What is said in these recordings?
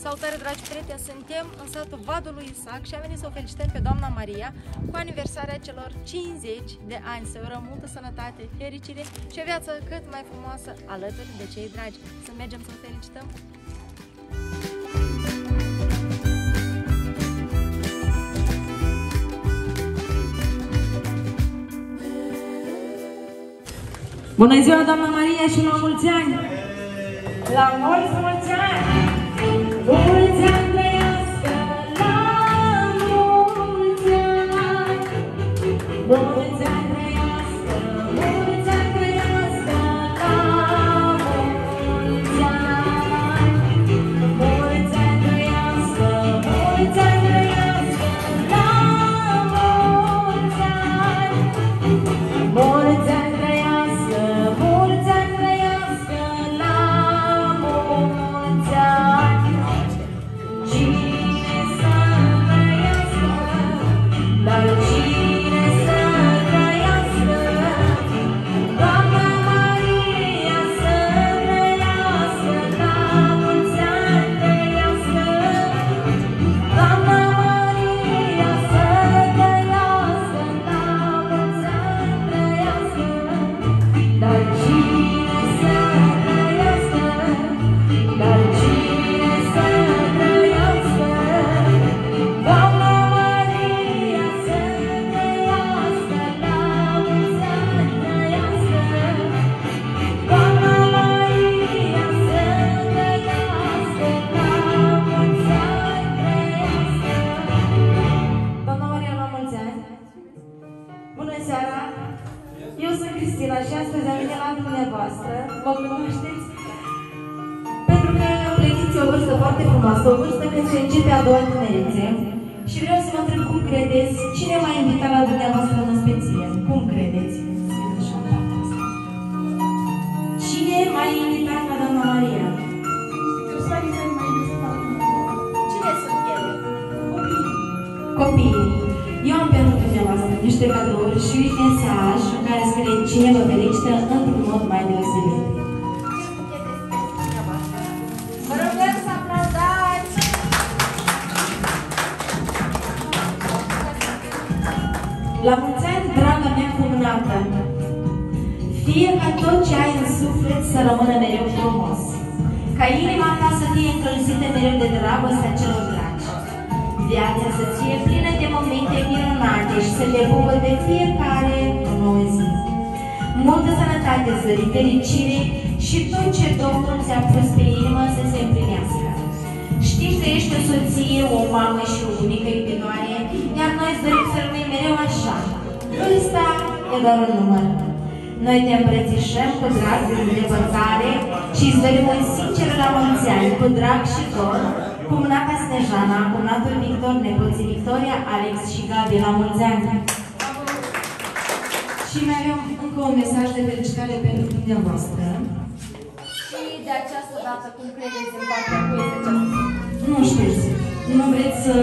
Salutare, dragi prieteni! Suntem în satul Vadul lui Isac și am venit să o felicităm pe doamna Maria cu aniversarea celor 50 de ani. Să urăm multă sănătate, fericire și o viață cât mai frumoasă alături de cei dragi. Să mergem să o felicităm! Bună ziua, doamna Maria, și la mulți ani! La mulți ani! Mulți ani trăiască, la mulți ani! Mulți ani trăiască, mulți ani trăiască, la mulți ani! Mulți ani trăiască, mulți ani trăiască, la mulți ani! Mulți ani trăiască, mulți ani trăiască, la mulți ani! Cine să trăiască, dar cine să trăiască, doamna Maria să trăiască, la mulți ani trăiască, doamna Maria să trăiască, la mulți ani trăiască, dar cine să trăiască, dar cine să trăiască, doamna Maria să trăiască, la mulți ani trăiască, doamna Maria să trăiască, la mulți ani trăiască. Doamna Maria, la mulți ani! Bună seara! Eu sunt Cristina și astăzi am venit la dumneavoastră, mă cunoașteți? Pentru că împliniți o vârstă foarte frumoasă, o vârstă când se începe a doua tinerețe. Și vreau să vă întreb cum credeți, cine m-a invitat la dumneavoastră în speție? Cum credeți? Cine m-a invitat la doamna Maria? Cine sunt ele? Copiii. Eu am pentru dumneavoastră niște cadouri și un mesaj în care scrie cine vă felicită într-un mod mai deosebit. Vă rugăm să aplaudați! La mulți ani, draga mea cumnată, fie ca tot ce ai în suflet să rămână mereu frumos, ca inima ta să fie încălzită mereu de dragostea celor dragi, viața să fie plină de momente minunate și să te bucuri de fiecare nouă zi. Multă sănătate, zări, fericire și tot ce Domnul ți-a pus pe inimă să se împlinească. Știm că ești o soție, o mamă și o unică iubitoare, iar noi îți dorim să rămâi mereu așa. Vârsta e doar un număr. Noi te îmbrățișăm cu drag de îndepărtare și îți dorim un sincer la mulți ani, cu drag și dor, cumnata Snejana, cumnatul Victor, nepoții Victoria, Alex și Gabi, la mulți ani! Și mai avem încă un mesaj de felicitare pentru dumneavoastră. Și de această dată, cum credeți, în partea cu este această? Nu știți, nu vreți să...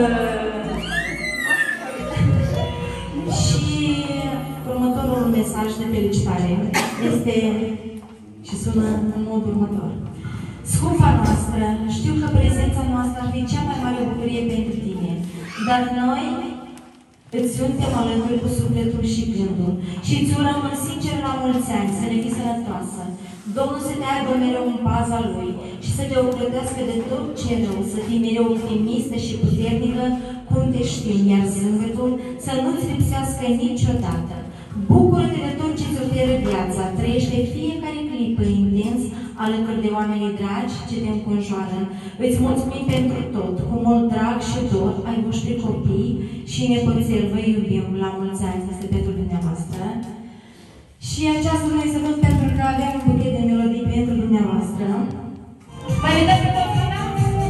Și următorul mesaj de felicitare este și sună în modul următor. Scumpa noastră, știu că prezența noastră ar fi cea mai mare bucurie pentru tine, dar noi îți suntem alături cu sufletul și gândul și îți urăm sincer la mulți ani, să ne fii sănătoasă. Domnul să te aibă mereu în paza Lui și să te ocrotească de tot ce rău, să fii mereu optimistă și puternică, cum te știm, iar zâmbetul să nu-ți lipsească niciodată. Bucură-te de tot ce-ți oferă viața, trăiește fiecare clipă intens alături de oamenii dragi ce te înconjoară. Îți mulțumim pentru tot, cu mult drag și dor ai voștri copii și nepoțel, vă iubim, la mulți ani, este pentru dumneavoastră. Și aceasta nu este tot pentru că avem un buchet de melodii pentru dumneavoastră. Mai vedeți că tot final?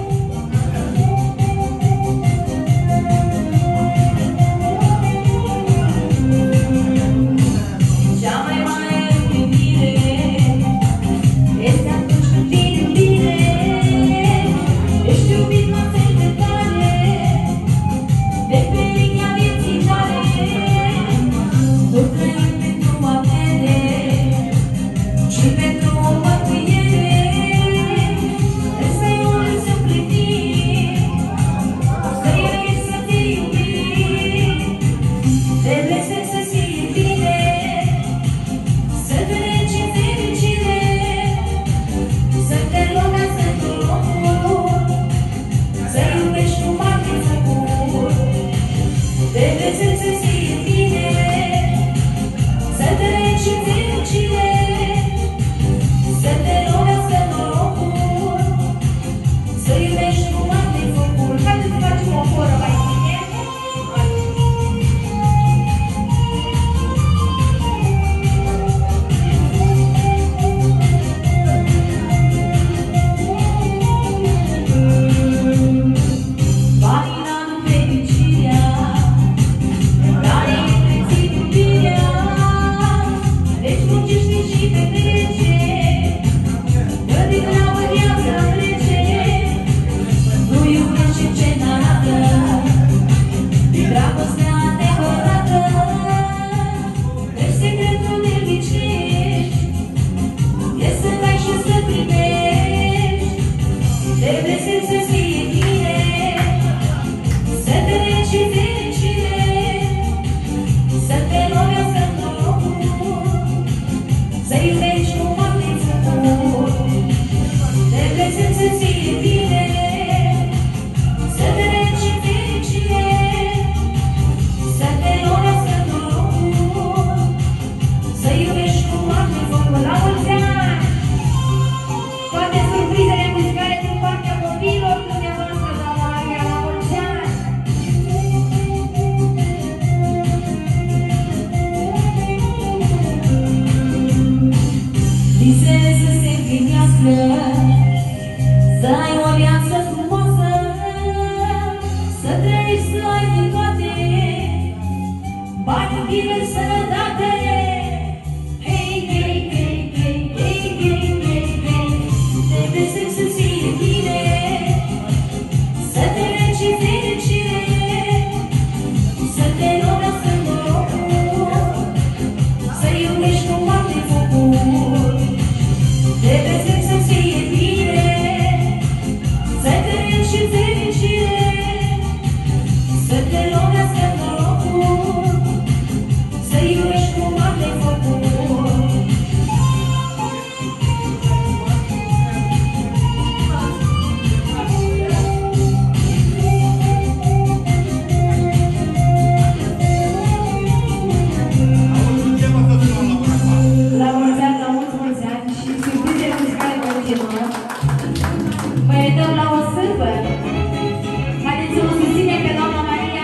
Cea mai mare iubire este atunci când vine bine, ești iubit la fel de tare, de perechea vieții tale, nu trăim pentru avere, ci pentru o mântuire. Să ai o viață frumoasă, să trăiești, să ai din toate, bani, iubire, sănătate. Hei, hei, hei, hei, hei, hei, hei, hei, te veseli să fie bine, să te regi fericire, să te robească norocul, să iubești cu mare focul. Te veseli să fie bine, să te regi fericire, să te robească norocul, să iubești cu mare focul. La mulți ani, la mulți ani și surprize muzicale continuă. Vă uităm la o sârbă. Haideți să o susținem pe doamna Maria.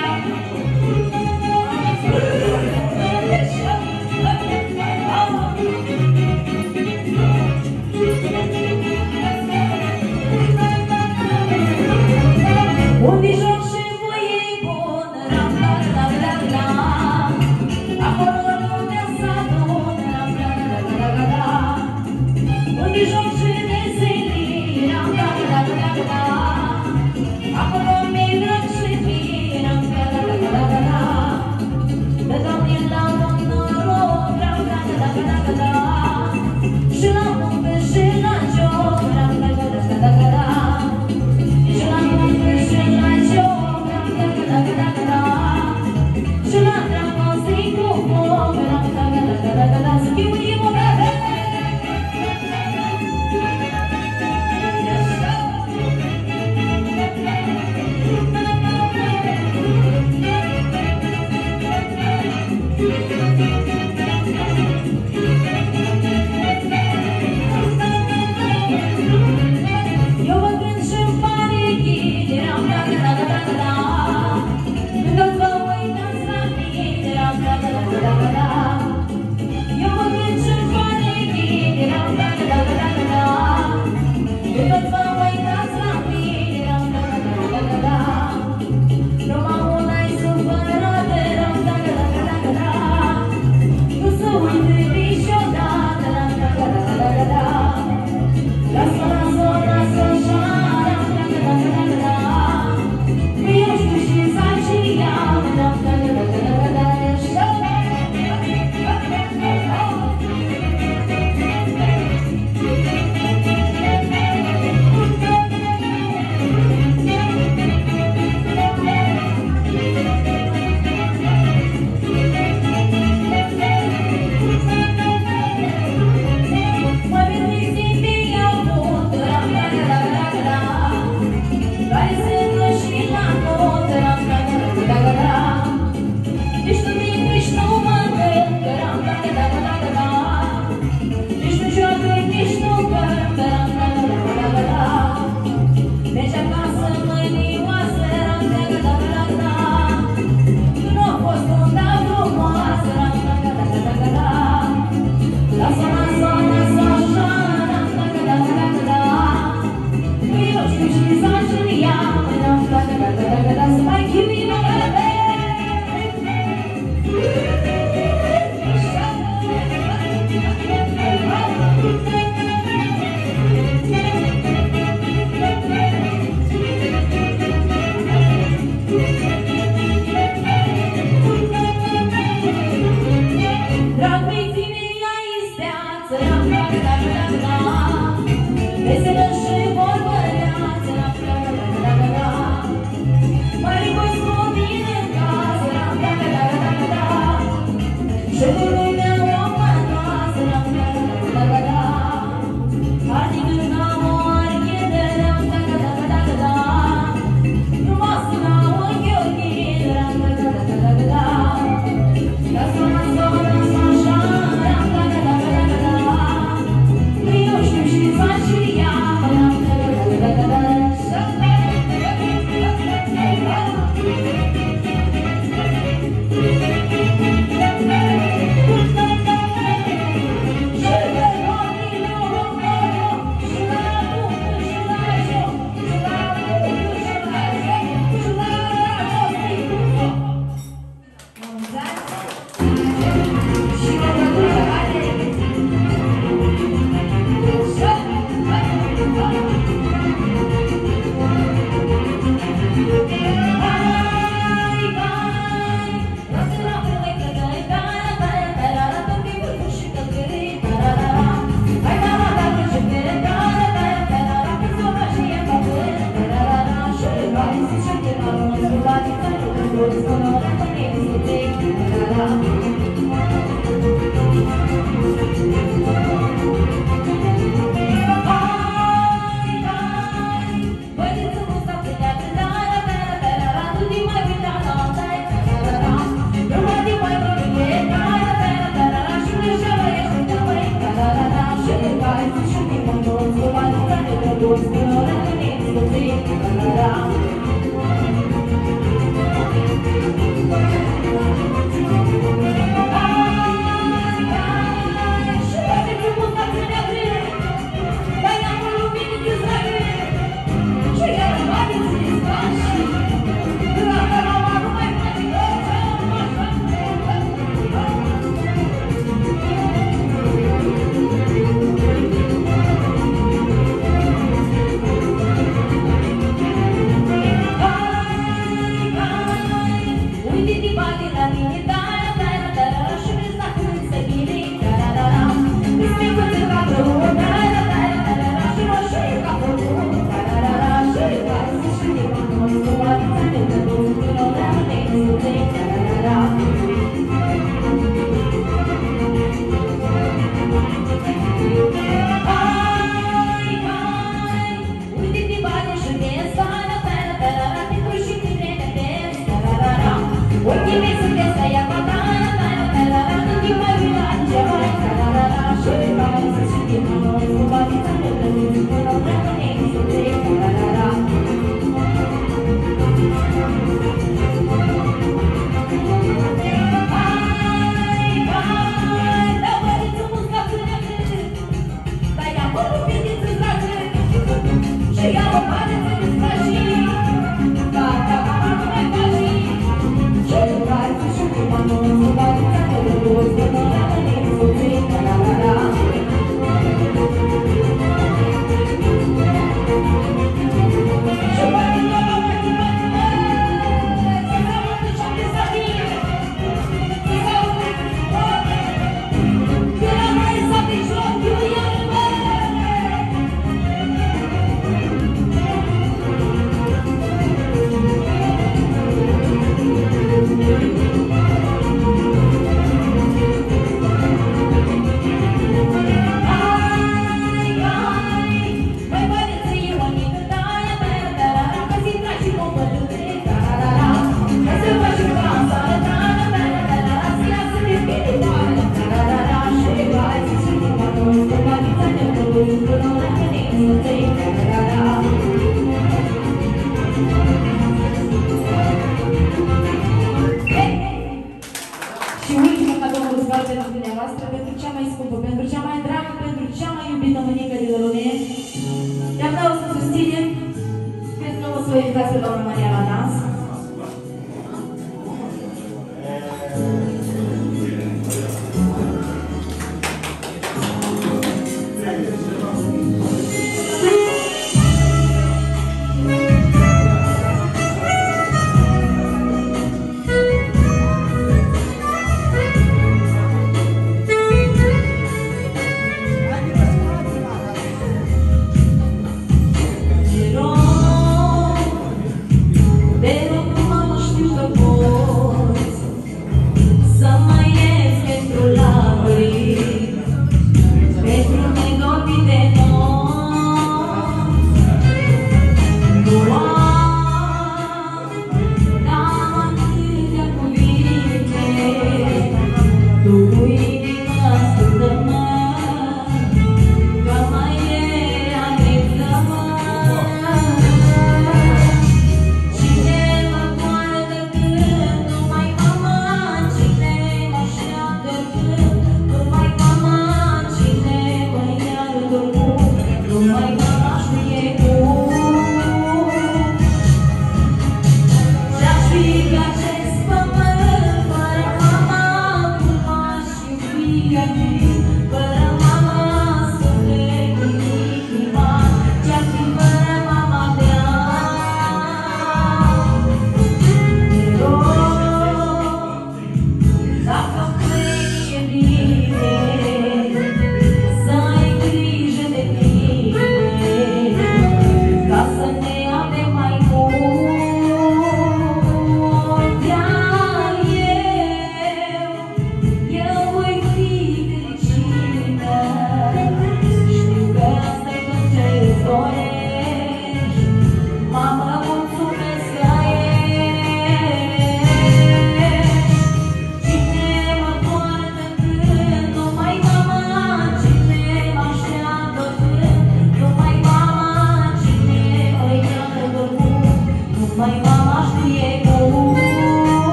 Unde joc și voi e bun, ram, la, la, la, la. Acolo lumea s-adună, ram, la, la, la, la, la. Unde joc și veselii, ram, la, la, la, la, la. Acolo mi-e drag și mie, ram, la, la, la, la, la, la. De Doamne la noroc, ram, la, la, la, la, la, la. Și la muncă și la joc, ram, la, la, la, la, la, la. Și la muncă și la joc, ram, la, la, la, la, la, la. Și la dragoste cu foc, ram, la, la, la, la, la, la. Să chiuim o vreme. Eu mă gând și-mi pare ghide, ram, la, la, la, la, la, la. Când o vă uitați la mine, ram, la, la, la, la, la, la. Eu mă gând și-mi pare ghide, ram, la, la, la, la, la, la. Când o vă uitați la mine, ram, la, la, la, la, la, la. Numai una-i supărată, ram, la, la, la, la, la, la. Nu se uite niciodată, ram, la, la, la, la, la, la. Lasă-o, lasă-o, lasă-o așa, ram, la, la, la, la, la, la. Că eu știu și fac și ea, ram, la, la, la, la, la, la, la. Mă vezi zi iau mult, ram, la, la, la, la, la. Care se dă și la tot, ram, la, la, la, la, la. Nici nu vin, nici nu mănânc, ram, la, la, la, la, la. Nici nu joacă, nici nu cântă, ram, la, la, la, la, la. Merge acasă mânioasă, ram, la, la, la, la, la. Nu a fost una frumoasă, ram, la, la, la, la, la, la. Lasă-o, lasă-o, lasă-o așa, ram, la, la, la, la, la, la. Că eu știu și fac și ea, ram, la, la, la, la, la, la. Să mai chiuim o vreme. Drag pe tine ea isteață, ram, la, la, la, la, la. Veselă și vorbăreață, ram, la, la, la, la, la. Mai rigoți cu mine în casă, ram, la, la, la, la, la, la. Și cu lumea o mănoasă, ram, la, la, la, la, la. Arnic în am o archidă, ram, la, la, la, la, la, la. Frumoasă la ochi ochii, ram, la, la, la, la, la, la. Lasă-o, lasă-o, lasă-o așa, ram, la, la, la, la, la, la. Că eu știu și fac și ea,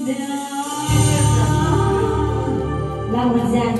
La mulți ani!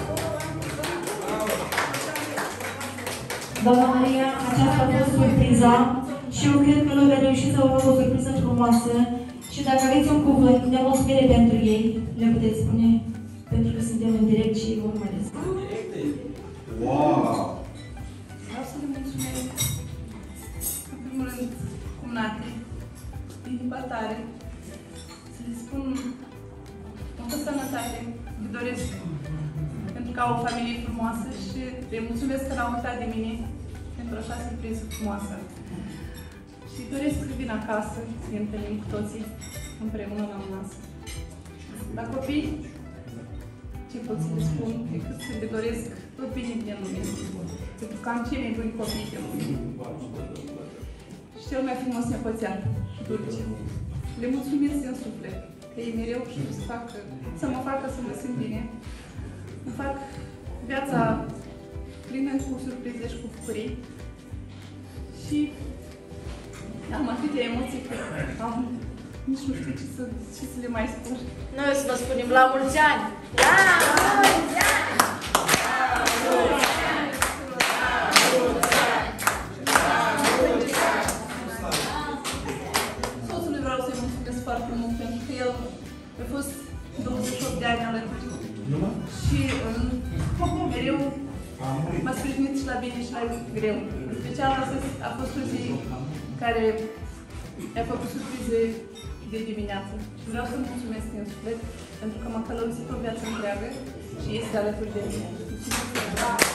Doamna Maria, aceasta a fost surpriza și eu cred că noi am reușit să vă fac o surpriză frumoasă și dacă aveți un cuvânt de mulțumire pentru ei, le puteți spune, pentru că suntem în direct și vom mai descurc. Wow! Vreau să le mulțumesc, în primul rând, cumnate, din inima tare, să le spun multă sănătate, îi doresc pentru că au o familie frumoasă și le mulțumesc că l-au uitat de mine pentru așa surpriză frumoasă. Și doresc să vin acasă, să ne întâlnim cu toții împreună la masă. La copii, ce pot să le spun, decât să le doresc tot bine din lume. Pentru că am cei mai buni copii de lume. Și cel mai frumos nepoțean, Dulce. Le mulțumesc din suflet, că ei mereu știu să mă facă să mă simt bine. Îmi fac viața plină cu surprize și cu bucurii. Și am atâtea emoții că nici nu știu ce să le mai spun. Noi o să vă spunem la mulți ani! La mulți ani! Soțului vreau să-i mulțumesc foarte mult pentru că el a fost 28 de ani alături. Și mereu m-a sprijinit și la bine și la greu. În special astăzi a fost o zi care mi-a făcut surprize de dimineață. Și vreau să mulțumesc din suflet pentru că m-a călăuzit o viață întreagă și este alături de mine.